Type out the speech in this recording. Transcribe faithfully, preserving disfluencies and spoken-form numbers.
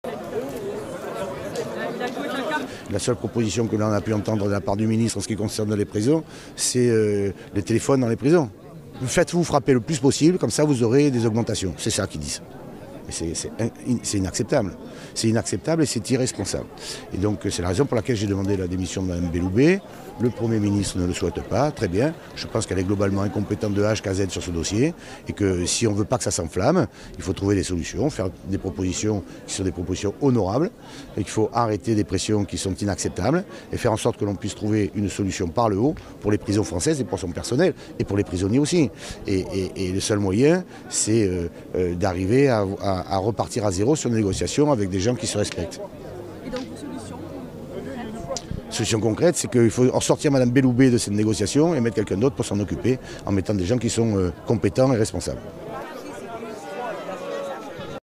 La seule proposition que l'on a pu entendre de la part du ministre en ce qui concerne les prisons, c'est euh, les téléphones dans les prisons. Faites-vous frapper le plus possible, comme ça vous aurez des augmentations. C'est ça qu'ils disent. C'est inacceptable. C'est inacceptable et c'est irresponsable. Et donc c'est la raison pour laquelle j'ai demandé la démission de Mme Belloubet. Le Premier ministre ne le souhaite pas, très bien. Je pense qu'elle est globalement incompétente de A jusqu'à Z sur ce dossier et que si on ne veut pas que ça s'enflamme, il faut trouver des solutions, faire des propositions qui sont des propositions honorables et qu'il faut arrêter des pressions qui sont inacceptables et faire en sorte que l'on puisse trouver une solution par le haut pour les prisons françaises et pour son personnel et pour les prisonniers aussi. Et, et, et le seul moyen, c'est euh, euh, d'arriver à, à, à repartir à zéro sur une négociation avec des gens qui se respectent. Et donc, solution Solution concrète, c'est qu'il faut sortir Mme Belloubet de cette négociation et mettre quelqu'un d'autre pour s'en occuper en mettant des gens qui sont euh, compétents et responsables.